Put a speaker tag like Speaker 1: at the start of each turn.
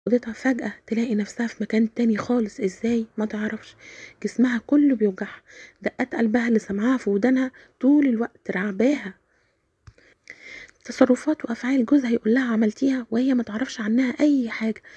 Speaker 1: أوضتها فجأة تلاقي نفسها في مكان تاني خالص، إزاي؟ ما تعرفش، جسمها كله بيوجعها، دقات قلبها اللي سامعاها في ودانها طول الوقت راعباها، تصرفات وأفعال جوزها يقول لها عملتيها وهي ما تعرفش عنها أي حاجة،